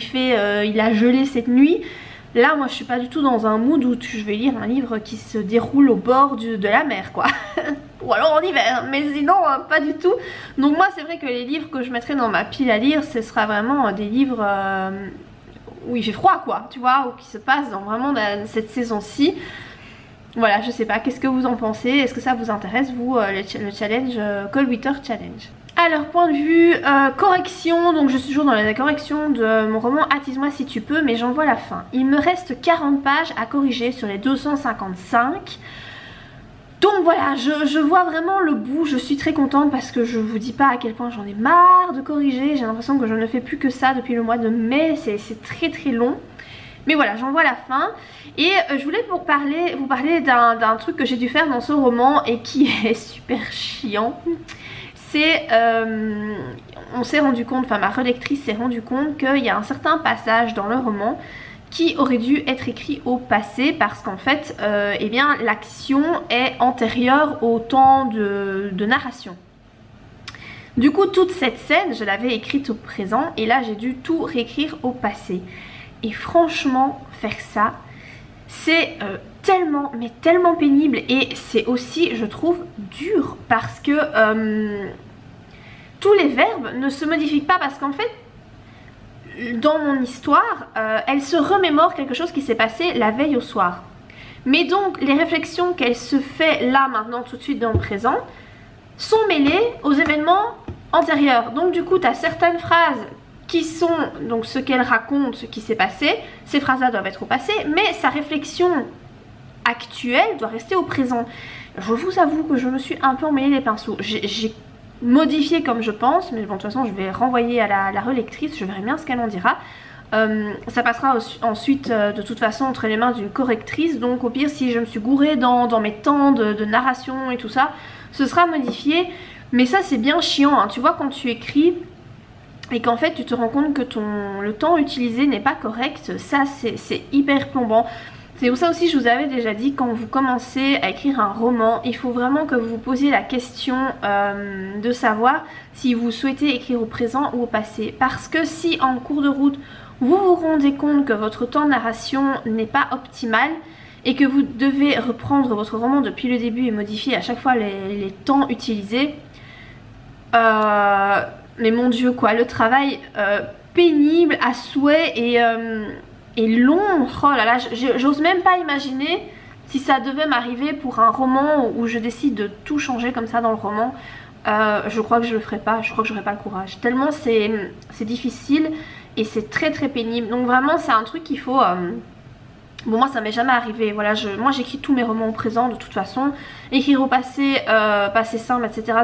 il a gelé cette nuit. Là moi je suis pas du tout dans un mood où je vais lire un livre qui se déroule au bord de la mer quoi. Ou alors en hiver, mais sinon pas du tout. Donc moi c'est vrai que les livres que je mettrai dans ma pile à lire, ce sera vraiment des livres où il fait froid quoi, tu vois, ou qui se passe dans vraiment cette saison-ci. Voilà, je sais pas, qu'est-ce que vous en pensez? Est-ce que ça vous intéresse vous le challenge Cold Winter Challenge? Alors point de vue correction, donc je suis toujours dans la correction de mon roman Attise-moi si tu peux, mais j'en vois la fin. Il me reste 40 pages à corriger sur les 255. Donc voilà, je vois vraiment le bout, je suis très contente parce que je vous dis pas à quel point j'en ai marre de corriger. J'ai l'impression que je ne fais plus que ça depuis le mois de mai, c'est très long. Mais voilà, j'en vois la fin. Et je voulais vous parler d'un truc que j'ai dû faire dans ce roman et qui est super chiant. C'est, on s'est rendu compte, enfin ma relectrice s'est rendu compte qu'il y a un certain passage dans le roman qui aurait dû être écrit au passé parce qu'en fait eh bien l'action est antérieure au temps de narration. Du coup toute cette scène je l'avais écrite au présent et là j'ai dû tout réécrire au passé. Et franchement faire ça c'est tellement mais tellement pénible et c'est aussi je trouve dur parce que tous les verbes ne se modifient pas parce qu'en fait dans mon histoire, elle se remémore quelque chose qui s'est passé la veille au soir. Mais donc les réflexions qu'elle se fait là maintenant tout de suite dans le présent sont mêlées aux événements antérieurs. Donc du coup tu as certaines phrases qui sont donc ce qu'elle raconte, ce qui s'est passé. Ces phrases là doivent être au passé, mais sa réflexion actuelle doit rester au présent. Je vous avoue que je me suis un peu emmêlé les pinceaux. J'ai modifié comme je pense, mais bon de toute façon je vais renvoyer à la relectrice, je verrai bien ce qu'elle en dira. Ça passera ensuite de toute façon entre les mains d'une correctrice, donc au pire si je me suis gourée dans mes temps de narration et tout ça, ce sera modifié. Mais ça c'est bien chiant, hein. Tu vois quand tu écris et qu'en fait tu te rends compte que le temps utilisé n'est pas correct, ça c'est hyper plombant. C'est pour ça aussi je vous avais déjà dit, quand vous commencez à écrire un roman, il faut vraiment que vous vous posiez la question de savoir si vous souhaitez écrire au présent ou au passé. Parce que si en cours de route vous vous rendez compte que votre temps de narration n'est pas optimal et que vous devez reprendre votre roman depuis le début et modifier à chaque fois les temps utilisés, mais mon dieu quoi, le travail pénible à souhait et long, oh là là, j'ose même pas imaginer si ça devait m'arriver pour un roman où je décide de tout changer comme ça dans le roman. Je crois que je le ferai pas, je crois que j'aurai pas le courage, tellement c'est difficile et c'est très pénible. Donc vraiment c'est un truc qu'il faut... Bon moi ça m'est jamais arrivé, voilà, moi j'écris tous mes romans au présent de toute façon. Écrire au passé, passé simple, etc.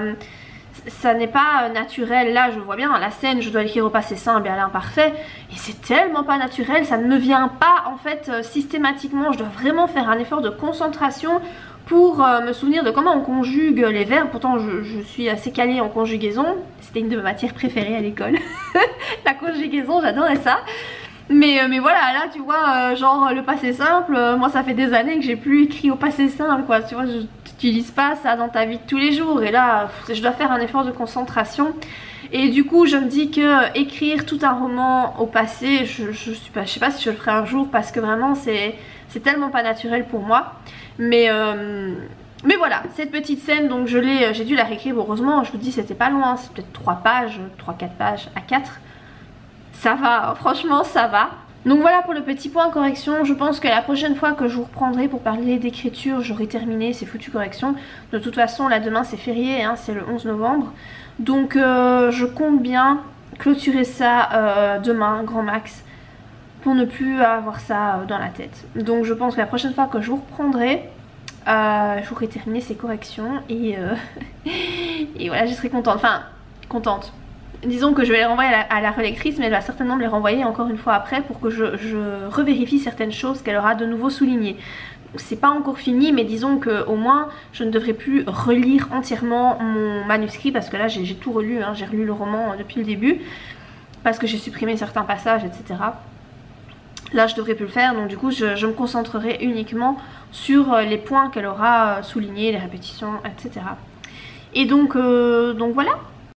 ça n'est pas naturel. Là je vois bien la scène, je dois écrire au passé simple et à l'imparfait, et c'est tellement pas naturel, ça ne me vient pas en fait systématiquement. Je dois vraiment faire un effort de concentration pour me souvenir de comment on conjugue les verbes. Pourtant je suis assez calée en conjugaison, c'était une de mes matières préférées à l'école. La conjugaison, j'adorais ça. Mais voilà, là tu vois, genre le passé simple, moi ça fait des années que j'ai plus écrit au passé simple quoi, tu vois, tu n'utilises pas ça dans ta vie de tous les jours, et là je dois faire un effort de concentration. Et du coup je me dis que écrire tout un roman au passé, je sais pas si je le ferai un jour, parce que vraiment c'est tellement pas naturel pour moi. Mais voilà, cette petite scène, donc j'ai dû la réécrire, heureusement, je vous dis c'était pas loin, c'est peut-être 3 pages, 3-4 pages à 4. Ça va, franchement ça va. Donc voilà pour le petit point correction. Je pense que la prochaine fois que je vous reprendrai pour parler d'écriture, j'aurai terminé ces foutues corrections. De toute façon là demain c'est férié, hein, c'est le 11 novembre. Donc je compte bien clôturer ça demain grand max, pour ne plus avoir ça dans la tête. Donc je pense que la prochaine fois que je vous reprendrai, j'aurai terminé ces corrections et voilà, je serai contente. Enfin contente. Disons que je vais les renvoyer à la relectrice, mais elle va certainement me les renvoyer encore une fois après pour que je revérifie certaines choses qu'elle aura de nouveau soulignées. C'est pas encore fini, mais disons que au moins je ne devrais plus relire entièrement mon manuscrit, parce que là j'ai tout relu, hein, j'ai relu le roman depuis le début parce que j'ai supprimé certains passages, etc. Là je devrais plus le faire, donc du coup je me concentrerai uniquement sur les points qu'elle aura soulignés, les répétitions, etc. Et donc voilà.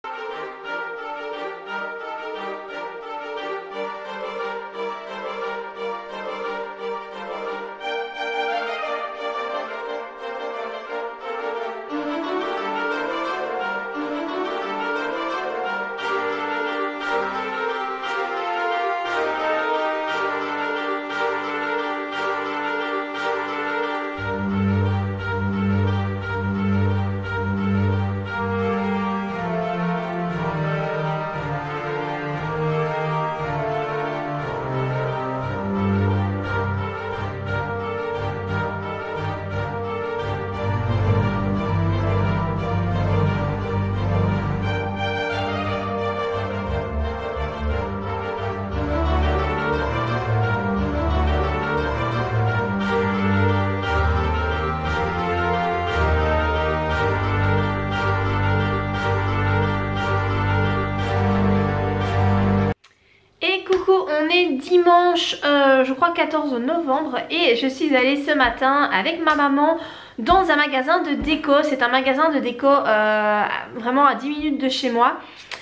On est dimanche, je crois 14 novembre, et je suis allée ce matin avec ma maman dans un magasin de déco. C'est un magasin de déco vraiment à 10 minutes de chez moi.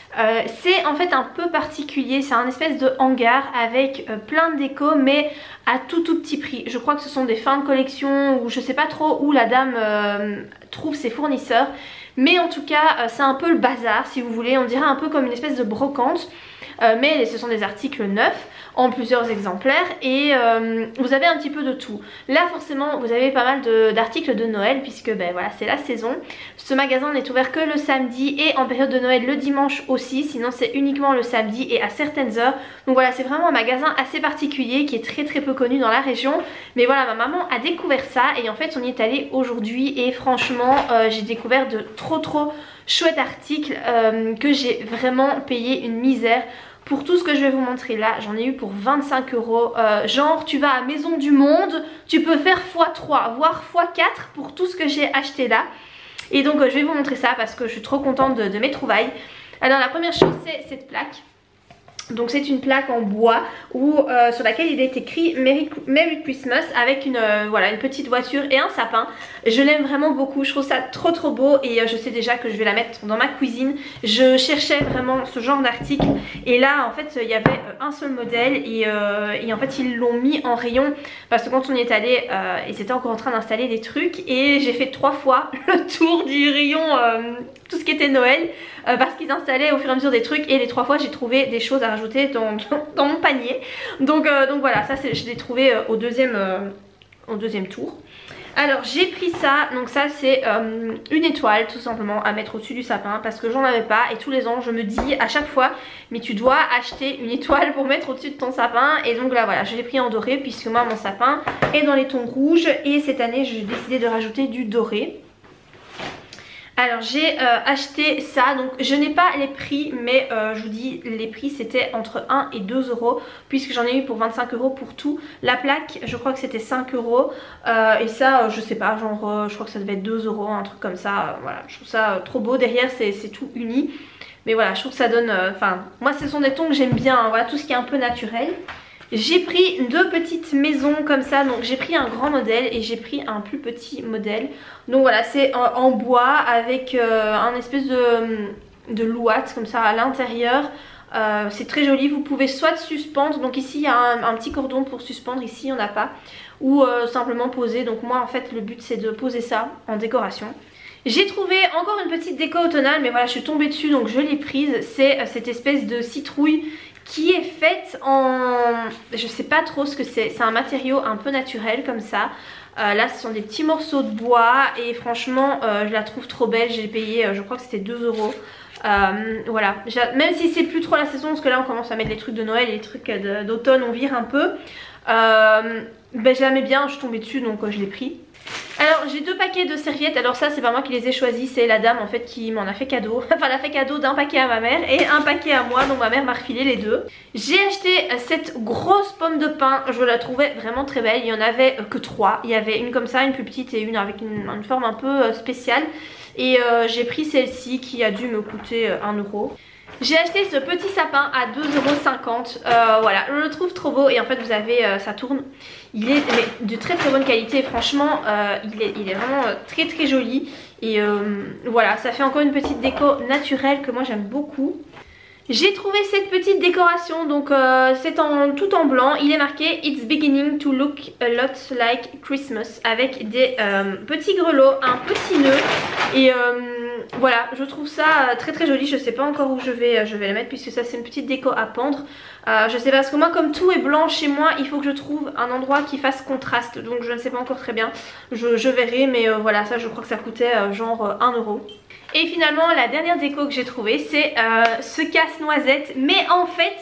C'est en fait un peu particulier, c'est un espèce de hangar avec plein de déco, mais à tout petit prix. Je crois que ce sont des fins de collection, ou je sais pas trop où la dame trouve ses fournisseurs. Mais en tout cas c'est un peu le bazar si vous voulez, on dirait un peu comme une espèce de brocante. Mais ce sont des articles neufs en plusieurs exemplaires, et vous avez un petit peu de tout. Là forcément vous avez pas mal d'articles de Noël, puisque ben voilà, c'est la saison. Ce magasin n'est ouvert que le samedi, et en période de Noël le dimanche aussi, sinon c'est uniquement le samedi et à certaines heures. Donc voilà, c'est vraiment un magasin assez particulier qui est très peu connu dans la région. Mais voilà, ma maman a découvert ça, et en fait on y est allé aujourd'hui, et franchement j'ai découvert de trop chouettes articles que j'ai vraiment payé une misère. Pour tout ce que je vais vous montrer là, j'en ai eu pour 25 €. Genre tu vas à Maison du Monde, tu peux faire x3 voire x4 pour tout ce que j'ai acheté là. Et donc je vais vous montrer ça parce que je suis trop contente de mes trouvailles. Alors la première chose c'est cette plaque. Donc c'est une plaque en bois sur laquelle il est écrit Merry Christmas avec voilà, une petite voiture et un sapin. Je l'aime vraiment beaucoup, je trouve ça trop beau et je sais déjà que je vais la mettre dans ma cuisine. Je cherchais vraiment ce genre d'article et là en fait il y avait un seul modèle et en fait ils l'ont mis en rayon parce que quand on y est allé ils étaient encore en train d'installer des trucs et j'ai fait 3 fois le tour du rayon tout ce qui était Noël parce qu'ils installaient au fur et à mesure des trucs et les 3 fois j'ai trouvé des choses à rajouter dans mon panier. Donc voilà, ça je l'ai trouvé au deuxième tour. Alors j'ai pris ça, donc ça c'est une étoile tout simplement à mettre au-dessus du sapin parce que j'en avais pas et tous les ans je me dis à chaque fois mais tu dois acheter une étoile pour mettre au-dessus de ton sapin et donc là voilà je l'ai pris en doré puisque moi mon sapin est dans les tons rouges et cette année j'ai décidé de rajouter du doré. Alors j'ai acheté ça, donc je n'ai pas les prix mais je vous dis les prix c'était entre 1 et 2 euros puisque j'en ai eu pour 25 euros pour tout. La plaque je crois que c'était 5 euros et ça je sais pas genre je crois que ça devait être 2 euros, un truc comme ça. Voilà, je trouve ça trop beau, derrière c'est tout uni mais voilà je trouve que ça donne, enfin moi ce sont des tons que j'aime bien, hein, voilà tout ce qui est un peu naturel. J'ai pris 2 petites maisons comme ça, donc j'ai pris un grand modèle et j'ai pris un plus petit modèle. Donc voilà c'est en bois avec un espèce de louate comme ça à l'intérieur. C'est très joli, vous pouvez soit suspendre, donc ici il y a un petit cordon pour suspendre, ici il n'y en a pas. Ou simplement poser, donc moi en fait le but c'est de poser ça en décoration. J'ai trouvé encore une petite déco automnale mais voilà je suis tombée dessus donc je l'ai prise. C'est cette espèce de citrouille qui est faite en... je sais pas trop ce que c'est un matériau un peu naturel comme ça. Là ce sont des petits morceaux de bois et franchement je la trouve trop belle, j'ai payé je crois que c'était 2 euros. Voilà, même si c'est plus trop la saison parce que là on commence à mettre les trucs de Noël et les trucs d'automne, on vire un peu. Ben, je l'aimais bien, je suis tombée dessus donc je l'ai pris. Alors j'ai 2 paquets de serviettes, alors ça c'est pas moi qui les ai choisis, c'est la dame en fait qui m'en a fait cadeau. Enfin elle a fait cadeau d'un paquet à ma mère et un paquet à moi, donc ma mère m'a refilé les 2. J'ai acheté cette grosse pomme de pin, je la trouvais vraiment très belle, il y en avait que 3. Il y avait une comme ça, une plus petite et une avec une forme un peu spéciale. Et j'ai pris celle-ci qui a dû me coûter 1 euro. J'ai acheté ce petit sapin à 2,50 €, voilà, je le trouve trop beau et en fait vous avez, ça tourne, il est de très bonne qualité, franchement il est vraiment très joli et voilà, ça fait encore une petite déco naturelle que moi j'aime beaucoup. J'ai trouvé cette petite décoration, donc c'est tout en blanc, il est marqué It's beginning to look a lot like Christmas avec des petits grelots, un petit nœud et voilà, je trouve ça très joli. Je sais pas encore où je vais la mettre puisque ça c'est une petite déco à pendre. Je sais pas parce que moi comme tout est blanc chez moi il faut que je trouve un endroit qui fasse contraste, donc je ne sais pas encore très bien, je verrai mais voilà, ça je crois que ça coûtait genre 1 euro. Et finalement la dernière déco que j'ai trouvée c'est ce casse-noisette, mais en fait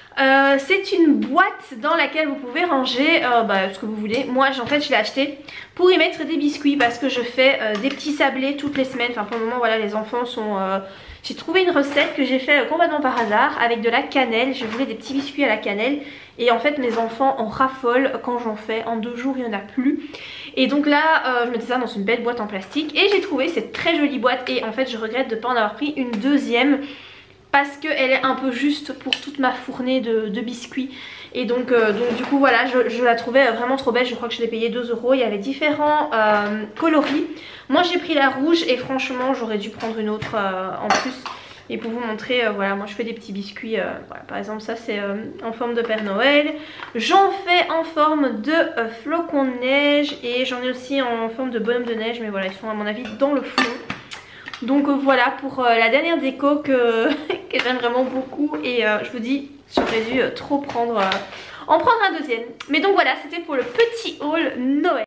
c'est une boîte dans laquelle vous pouvez ranger ce que vous voulez. Moi en fait je l'ai acheté pour y mettre des biscuits parce que je fais des petits sablés toutes les semaines. Enfin pour le moment voilà, les enfants sont... J'ai trouvé une recette que j'ai fait complètement par hasard avec de la cannelle. Je voulais des petits biscuits à la cannelle et en fait mes enfants en raffolent quand j'en fais. En 2 jours il n'y en a plus. Et donc là je mettais ça dans une belle boîte en plastique et j'ai trouvé cette très jolie boîte et en fait je regrette de ne pas en avoir pris une deuxième parce qu'elle est un peu juste pour toute ma fournée de biscuits. Et donc du coup voilà, je la trouvais vraiment trop belle. Je crois que je l'ai payé 2 euros. Il y avait différents coloris. Moi j'ai pris la rouge et franchement j'aurais dû prendre une autre en plus. Et pour vous montrer, voilà, moi je fais des petits biscuits, voilà, par exemple ça c'est en forme de Père Noël. J'en fais en forme de flocon de neige et j'en ai aussi en forme de bonhomme de neige. Mais voilà, ils sont à mon avis dans le fond. Donc voilà pour la dernière déco que j'aime vraiment beaucoup. Et je vous dis, j'aurais dû trop en prendre un deuxième. Mais donc voilà, c'était pour le petit haul Noël.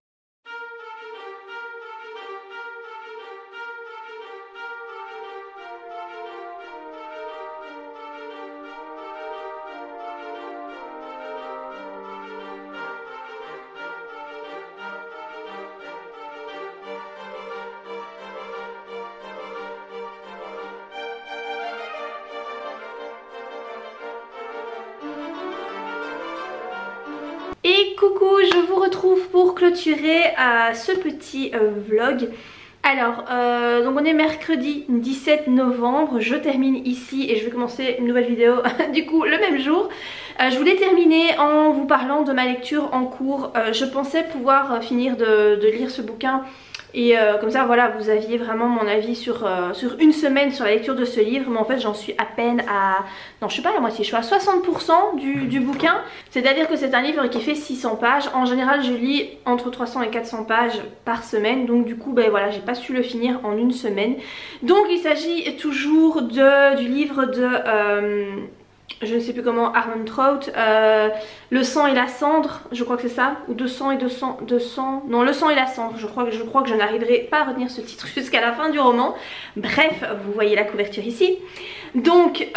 Et coucou, je vous retrouve pour clôturer ce petit vlog. Alors, donc on est mercredi 17 novembre, je termine ici et je vais commencer une nouvelle vidéo du coup le même jour. Je voulais terminer en vous parlant de ma lecture en cours. Je pensais pouvoir finir de lire ce bouquin et comme ça voilà, vous aviez vraiment mon avis sur une semaine sur la lecture de ce livre. Mais en fait j'en suis à peine à... non, je suis pas à la moitié, je suis à 60% du bouquin. C'est à dire que c'est un livre qui fait 600 pages. En général je lis entre 300 et 400 pages par semaine. Donc du coup ben voilà, j'ai pas su le finir en une semaine. Donc il s'agit toujours du livre de... je ne sais plus comment, Armand Trout, Le sang et la cendre, je crois que c'est ça, ou 200 et 200, non, Le sang et la cendre, je crois que je n'arriverai pas à retenir ce titre jusqu'à la fin du roman. Bref, vous voyez la couverture ici. Donc,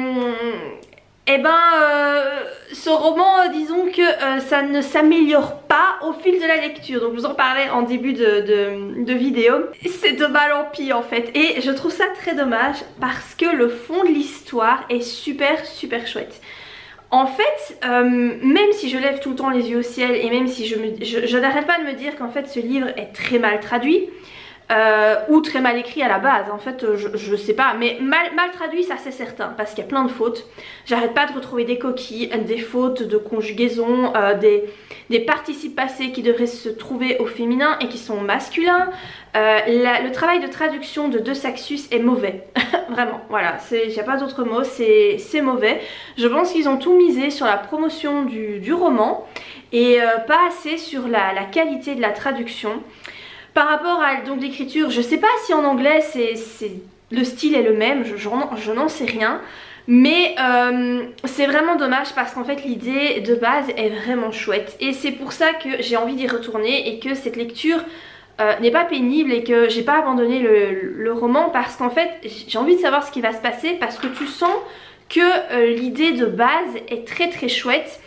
ce roman, disons que ça ne s'améliore pas au fil de la lecture. Donc je vous en parlais en début de vidéo. C'est de mal en pis en fait. Et je trouve ça très dommage parce que le fond de l'histoire est super chouette. En fait, même si je lève tout le temps les yeux au ciel et même si je n'arrête pas de me dire qu'en fait ce livre est très mal traduit, ou très mal écrit à la base, en fait je sais pas, mais mal traduit ça c'est certain parce qu'il y a plein de fautes. J'arrête pas de retrouver des coquilles, des fautes de conjugaison, des participes passés qui devraient se trouver au féminin et qui sont masculins. Le travail de traduction de De Saxus est mauvais. Vraiment, voilà, il n'y a pas d'autre mot, c'est mauvais. Je pense qu'ils ont tout misé sur la promotion du roman et pas assez sur la qualité de la traduction. Par rapport à donc l'écriture, je sais pas si en anglais le style est le même, je n'en sais rien. Mais c'est vraiment dommage parce qu'en fait l'idée de base est vraiment chouette. Et c'est pour ça que j'ai envie d'y retourner et que cette lecture n'est pas pénible et que j'ai pas abandonné le roman parce qu'en fait j'ai envie de savoir ce qui va se passer parce que tu sens que l'idée de base est très chouette.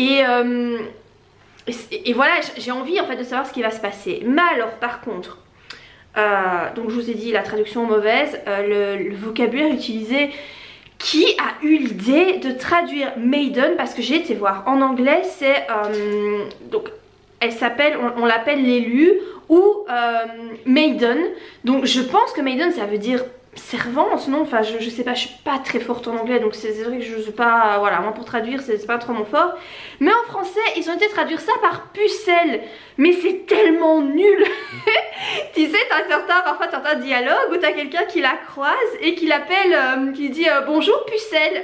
Et voilà, j'ai envie en fait de savoir ce qui va se passer. Mais alors par contre, donc je vous ai dit la traduction mauvaise, le vocabulaire utilisé. Qui a eu l'idée de traduire maiden? Parce que j'ai été voir en anglais, c'est donc elle s'appelle, on l'appelle l'élu ou maiden. Donc je pense que maiden ça veut dire servante, non? Enfin je sais pas, je suis pas très forte en anglais donc c'est vrai que je sais pas, voilà, moi pour traduire c'est pas trop mon fort. Mais en français ils ont été traduire ça par pucelle, mais c'est tellement nul. Tu sais, t'as parfois certains dialogues où t'as quelqu'un qui la croise et qui l'appelle, qui dit bonjour pucelle.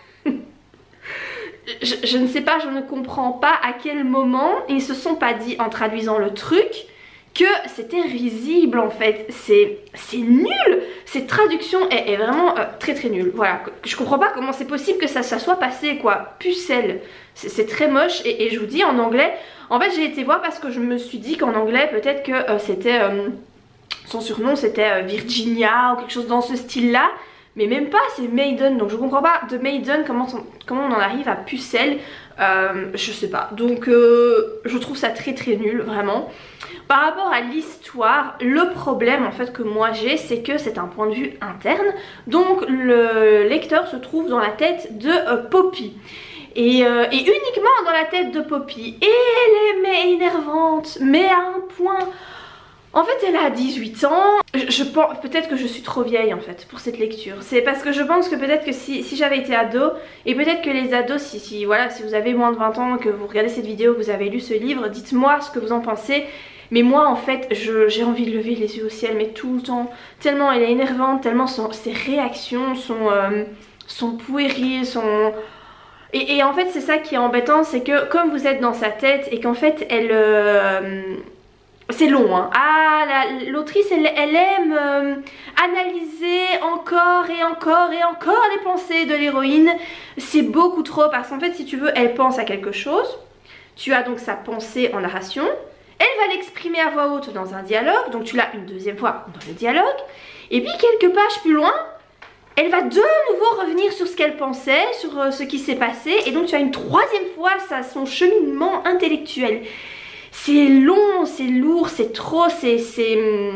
Je ne sais pas, je ne comprends pas à quel moment ils se sont pas dit en traduisant le truc que c'était risible en fait. C'est nul. Cette traduction est vraiment très nulle. Voilà, je comprends pas comment c'est possible que ça soit passé quoi. Pucelle, c'est très moche et je vous dis en anglais, en fait j'ai été voir parce que je me suis dit qu'en anglais peut-être que c'était, son surnom c'était Virginia ou quelque chose dans ce style là. Mais même pas, c'est maiden, donc je comprends pas de maiden comment on en arrive à pucelle, je sais pas. Donc je trouve ça très nul vraiment. Par rapport à l'histoire, le problème en fait que moi j'ai, c'est que c'est un point de vue interne. Donc le lecteur se trouve dans la tête de Poppy. Et uniquement dans la tête de Poppy. Et elle est énervante, mais à un point... En fait elle a 18 ans, je pense peut-être que je suis trop vieille en fait pour cette lecture. C'est parce que je pense que peut-être que si j'avais été ado, et peut-être que les ados, si vous avez moins de 20 ans, que vous regardez cette vidéo, que vous avez lu ce livre, dites-moi ce que vous en pensez. Mais moi en fait j'ai envie de lever les yeux au ciel mais tout le temps, tellement elle est énervante, tellement ses réactions sont puériles, et en fait c'est ça qui est embêtant, c'est que comme vous êtes dans sa tête et qu'en fait elle... c'est long hein. Ah, l'autrice elle aime analyser encore et encore les pensées de l'héroïne. C'est beaucoup trop parce qu'en fait si tu veux elle pense à quelque chose. Tu as donc sa pensée en narration. Elle va l'exprimer à voix haute dans un dialogue. Donc tu l'as une deuxième fois dans le dialogue. Et puis quelques pages plus loin elle va de nouveau revenir sur ce qu'elle pensait, sur ce qui s'est passé. Et donc tu as une troisième fois son cheminement intellectuel. C'est long, c'est lourd, c'est trop,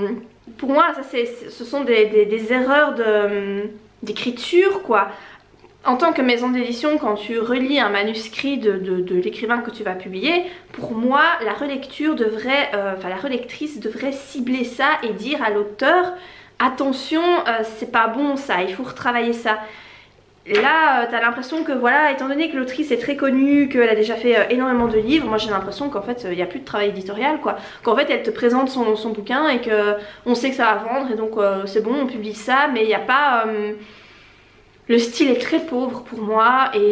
pour moi ça ce sont des erreurs d'écriture quoi. en tant que maison d'édition, quand tu relis un manuscrit de l'écrivain que tu vas publier, pour moi la relecture devrait, la relectrice devrait cibler ça et dire à l'auteur attention, c'est pas bon ça, il faut retravailler ça. Là, t'as l'impression que voilà, étant donné que l'autrice est très connue, qu'elle a déjà fait énormément de livres, moi j'ai l'impression qu'en fait il n'y a plus de travail éditorial quoi. Qu'en fait elle te présente son bouquin et qu'on sait que ça va vendre et donc c'est bon, on publie ça, mais il n'y a pas... le style est très pauvre pour moi et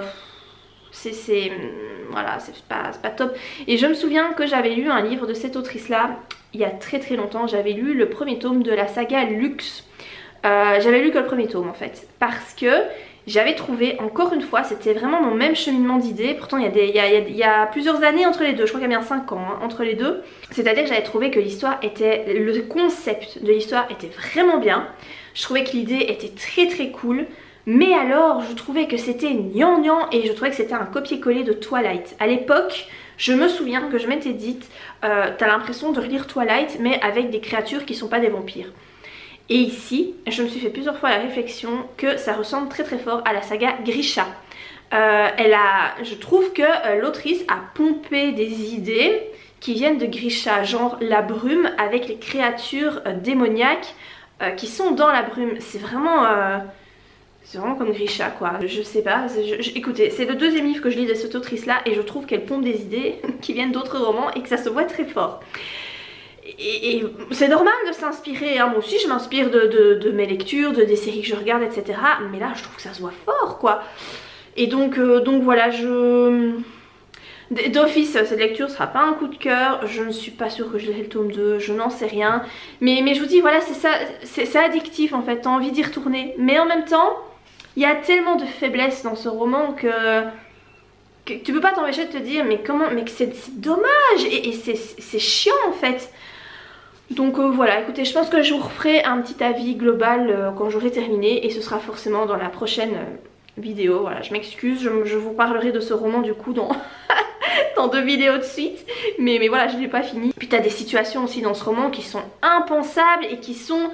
voilà, c'est pas top. Et je me souviens que j'avais lu un livre de cette autrice là il y a très longtemps, j'avais lu le premier tome de la saga Luxe. J'avais lu que le premier tome en fait, parce que j'avais trouvé, encore une fois, c'était vraiment mon même cheminement d'idées. Pourtant il y a plusieurs années entre les deux, je crois qu'il y a bien 5 ans hein, entre les deux. C'est-à-dire que j'avais trouvé que l'histoire était, le concept de l'histoire était vraiment bien. Je trouvais que l'idée était très cool. Mais alors je trouvais que c'était gnangnan et je trouvais que c'était un copier-coller de Twilight. À l'époque, je me souviens que je m'étais dite, t'as l'impression de relire Twilight mais avec des créatures qui sont pas des vampires. Et ici, je me suis fait plusieurs fois la réflexion que ça ressemble très fort à la saga Grisha. Je trouve que l'autrice a pompé des idées qui viennent de Grisha, genre la brume avec les créatures démoniaques qui sont dans la brume. C'est vraiment comme Grisha quoi, je sais pas, écoutez, c'est le deuxième livre que je lis de cette autrice là et je trouve qu'elle pompe des idées qui viennent d'autres romans et que ça se voit très fort. Et c'est normal de s'inspirer, hein. Moi aussi je m'inspire de mes lectures, des séries que je regarde, etc. Mais là je trouve que ça se voit fort quoi. Et donc voilà, d'office cette lecture sera pas un coup de cœur. Je ne suis pas sûre que je lirai le tome 2, je n'en sais rien. Mais je vous dis voilà, c'est ça, c'est addictif en fait, t'as envie d'y retourner. Mais en même temps, il y a tellement de faiblesses dans ce roman que tu peux pas t'empêcher de te dire mais comment, mais c'est dommage et c'est chiant en fait. Donc voilà, écoutez, je pense que je vous referai un petit avis global quand j'aurai terminé et ce sera forcément dans la prochaine vidéo. Voilà, je m'excuse, je vous parlerai de ce roman du coup dans, dans 2 vidéos de suite, mais voilà, je l'ai pas fini. Puis t'as des situations aussi dans ce roman qui sont impensables et qui sont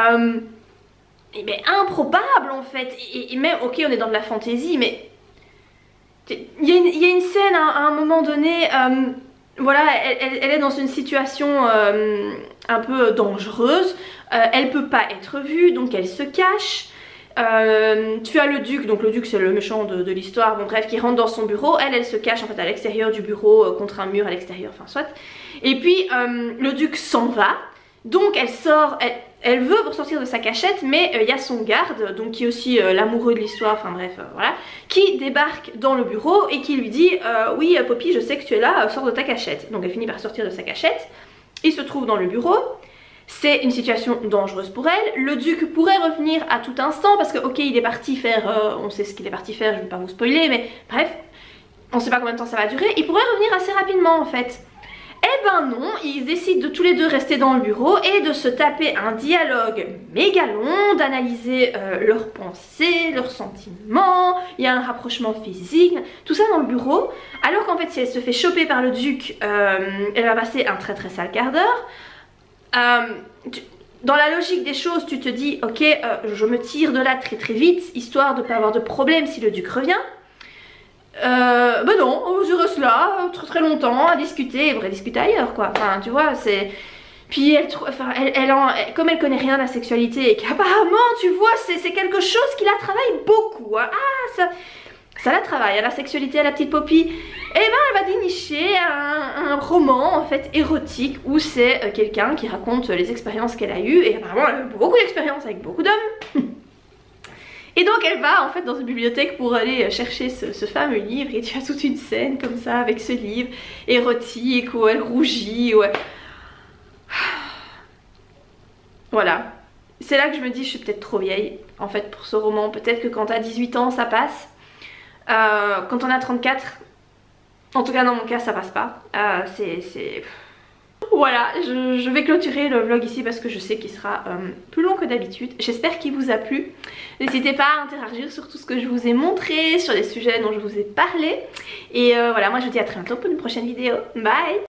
improbables en fait. Et même, ok, on est dans de la fantaisie, mais il y a une scène à un moment donné... voilà, elle est dans une situation un peu dangereuse, elle peut pas être vue donc elle se cache. Tu as le duc, donc le duc c'est le méchant de l'histoire, bon bref, qui rentre dans son bureau, elle se cache en fait à l'extérieur du bureau contre un mur à l'extérieur, enfin soit. Et puis le duc s'en va, donc elle sort, elle veut pour sortir de sa cachette, mais il y a son garde, donc qui est aussi l'amoureux de l'histoire, enfin bref, voilà, qui débarque dans le bureau et qui lui dit oui Poppy, je sais que tu es là, sors de ta cachette. Donc elle finit par sortir de sa cachette, il se trouve dans le bureau, c'est une situation dangereuse pour elle, le duc pourrait revenir à tout instant parce que ok il est parti faire, on sait ce qu'il est parti faire, je ne vais pas vous spoiler, mais bref, on sait pas combien de temps ça va durer, il pourrait revenir assez rapidement en fait. Eh ben non, ils décident de tous les deux rester dans le bureau et de se taper un dialogue méga long, d'analyser leurs pensées, leurs sentiments, il y a un rapprochement physique, tout ça dans le bureau, alors qu'en fait si elle se fait choper par le duc, elle va passer un très sale quart d'heure. Dans la logique des choses, tu te dis ok, je me tire de là très vite, histoire de ne pas avoir de problème si le duc revient. Ben non, je reste là très longtemps à discuter, et bref, discuter ailleurs quoi, enfin tu vois, c'est... Puis comme elle connaît rien à la sexualité et qu'apparemment tu vois c'est quelque chose qui la travaille beaucoup, hein. Ah ça la travaille, hein, la sexualité à la petite Poppy. Et ben elle va dénicher un roman en fait érotique où c'est quelqu'un qui raconte les expériences qu'elle a eues et apparemment elle a eu beaucoup d'expériences avec beaucoup d'hommes. Et donc elle va en fait dans une bibliothèque pour aller chercher ce fameux livre et tu as toute une scène comme ça avec ce livre érotique où elle rougit, où elle... Voilà, c'est là que je me dis je suis peut-être trop vieille en fait pour ce roman, peut-être que quand t'as 18 ans ça passe, quand on a 34, en tout cas dans mon cas ça passe pas, c'est... Voilà, je vais clôturer le vlog ici parce que je sais qu'il sera plus long que d'habitude. J'espère qu'il vous a plu. N'hésitez pas à interagir sur tout ce que je vous ai montré, sur les sujets dont je vous ai parlé. Et voilà, moi je vous dis à très bientôt pour une prochaine vidéo. Bye!